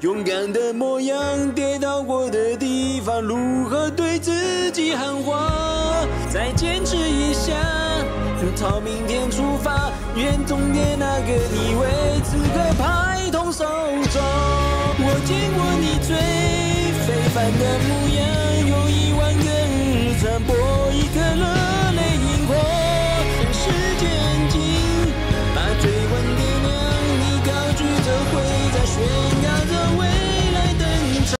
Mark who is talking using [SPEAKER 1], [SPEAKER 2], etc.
[SPEAKER 1] 勇敢的模样，跌倒过的地方，如何对自己喊话？再坚持一下，朝明天出发，愿终点那个你为此刻拍动手掌。我见过你最非凡的模样。